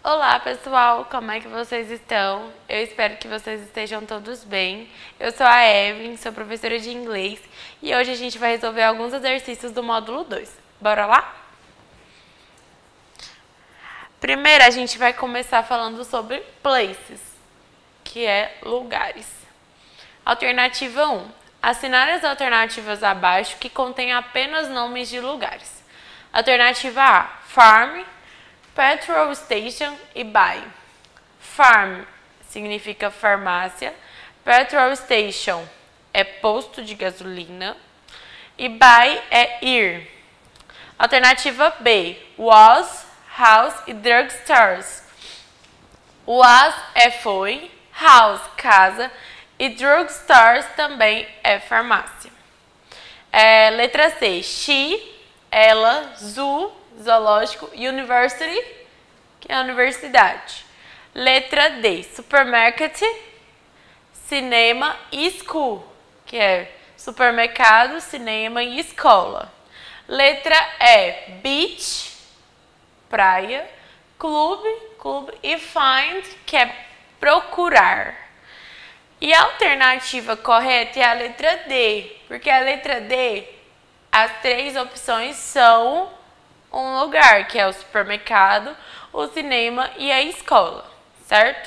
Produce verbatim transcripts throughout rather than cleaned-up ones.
Olá pessoal, como é que vocês estão? Eu espero que vocês estejam todos bem. Eu sou a Evelyn, sou professora de inglês e hoje a gente vai resolver alguns exercícios do módulo dois. Bora lá? Primeiro a gente vai começar falando sobre places, que é lugares. Alternativa um. Assinar as alternativas abaixo que contêm apenas nomes de lugares. Alternativa A. Farm, petrol station e buy. Farm significa farmácia, petrol station é posto de gasolina e buy é ir. Alternativa B. Was, house e drugstores. Was é foi, house casa e drugstores também é farmácia. É, letra C. She, ela, zoo, zoológico, university, que é a universidade. Letra D, supermarket, cinema e school, que é supermercado, cinema e escola. Letra E, beach, praia, clube, clube e find, que é procurar. E a alternativa correta é a letra D, porque a letra D, as três opções são um lugar, que é o supermercado, o cinema e a escola, certo?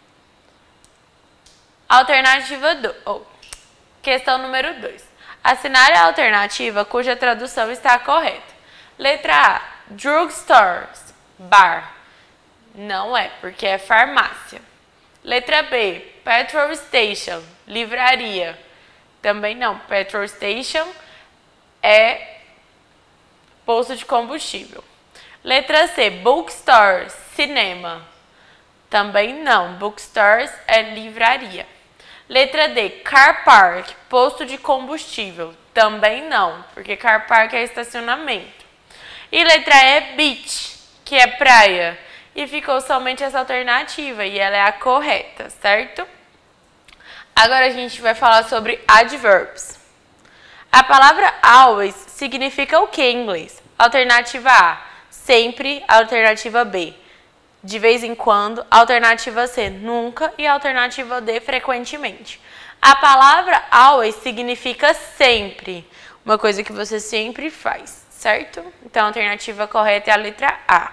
Alternativa dois. Oh, questão número dois. Assinar a alternativa cuja tradução está correta. Letra A, drugstores, bar. Não é, porque é farmácia. Letra B, petrol station, livraria. Também não, petrol station é posto de combustível. Letra C, bookstores, cinema. Também não, bookstores é livraria. Letra D, car park, posto de combustível. Também não, porque car park é estacionamento. E letra E, beach, que é praia. E ficou somente essa alternativa e ela é a correta, certo? Agora a gente vai falar sobre adverbs. A palavra always significa o que em inglês? Alternativa A, sempre. Alternativa B, de vez em quando. Alternativa C, nunca. E alternativa D, frequentemente. A palavra always significa sempre. Uma coisa que você sempre faz, certo? Então a alternativa correta é a letra A.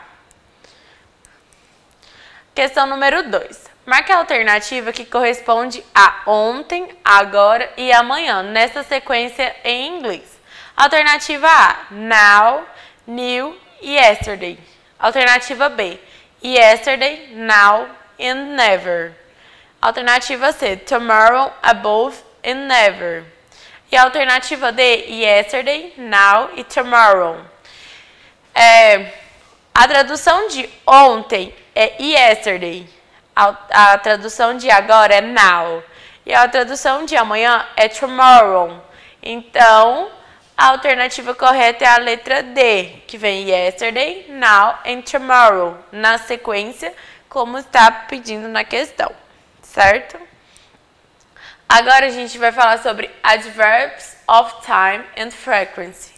Questão número dois. Marque a alternativa que corresponde a ontem, agora e amanhã, nessa sequência em inglês. Alternativa A, now, new e yesterday. Alternativa B, yesterday, now and never. Alternativa C, tomorrow, above and never. E alternativa D, yesterday, now e tomorrow. É, a tradução de ontem é yesterday. A, a tradução de agora é now. E a tradução de amanhã é tomorrow. Então, a alternativa correta é a letra D, que vem yesterday, now and tomorrow, na sequência, como está pedindo na questão, certo? Agora a gente vai falar sobre adverbs of time and frequency.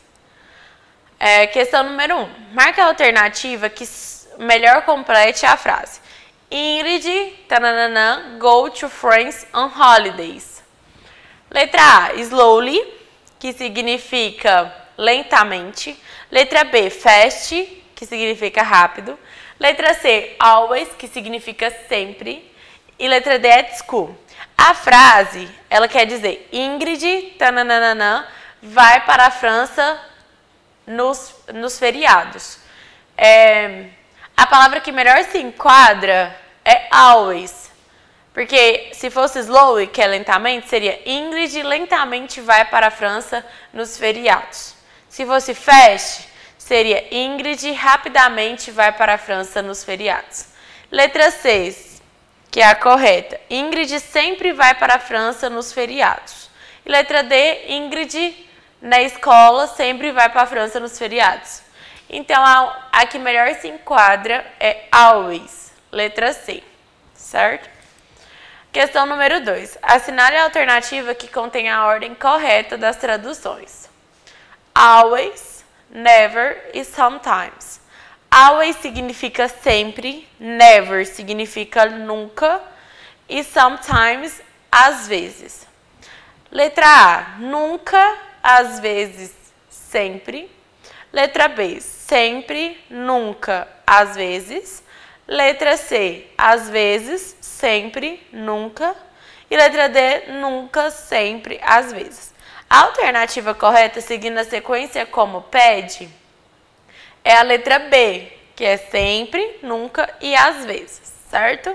É, questão número um. Marque a alternativa que melhor complete a frase. Ingrid, tananana, go to France on holidays. Letra A, slowly, que significa lentamente. Letra B, fast, que significa rápido. Letra C, always, que significa sempre. E letra D, at school. A frase, ela quer dizer, Ingrid, tananana, vai para a França nos, nos feriados. É, a palavra que melhor se enquadra é always. Porque se fosse slowly, que é lentamente, seria Ingrid lentamente vai para a França nos feriados. Se fosse fast, seria Ingrid rapidamente vai para a França nos feriados. Letra C, que é a correta. Ingrid sempre vai para a França nos feriados. E letra D, Ingrid na escola sempre vai para a França nos feriados. Então, a, a que melhor se enquadra é always. Letra C, certo? Questão número dois. Assinale a alternativa que contém a ordem correta das traduções. Always, never e sometimes. Always significa sempre, never significa nunca e sometimes, às vezes. Letra A, nunca, às vezes, sempre. Letra B, sempre, nunca, às vezes. Letra C, às vezes, sempre, nunca. E letra D, nunca, sempre, às vezes. A alternativa correta, seguindo a sequência como pede, é a letra B, que é sempre, nunca e às vezes, certo?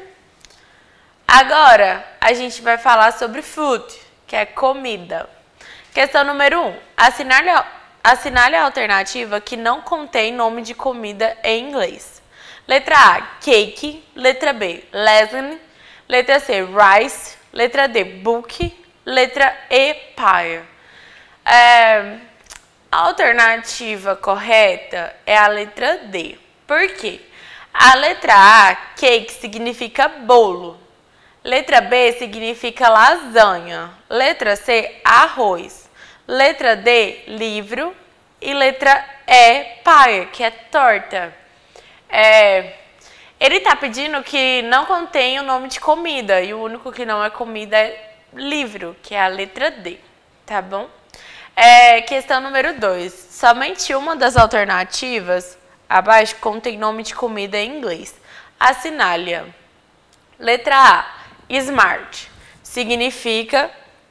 Agora, a gente vai falar sobre food, que é comida. Questão número um. Assinale, assinale a alternativa que não contém nome de comida em inglês. Letra A, cake. Letra B, lasagne. Letra C, rice. Letra D, book. Letra E, pie. É, a alternativa correta é a letra D. Por quê? A letra A, cake, significa bolo. Letra B significa lasanha. Letra C, arroz. Letra D, livro. E letra E, pie, que é torta. É, ele está pedindo que não contém o nome de comida. E o único que não é comida é livro, que é a letra D. Tá bom? É, questão número dois. Somente uma das alternativas abaixo contém nome de comida em inglês. Assinale-a. Letra A, smart, significa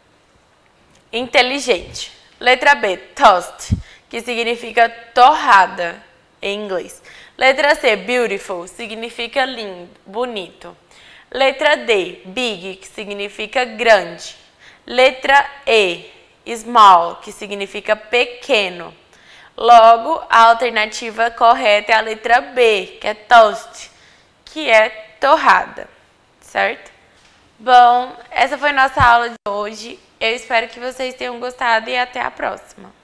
inteligente. Letra B, toast, que significa torrada em inglês. Letra C, beautiful, significa lindo, bonito. Letra D, big, que significa grande. Letra E, small, que significa pequeno. Logo, a alternativa correta é a letra B, que é toast, que é torrada, certo? Bom, essa foi nossa aula de hoje. Eu espero que vocês tenham gostado e até a próxima.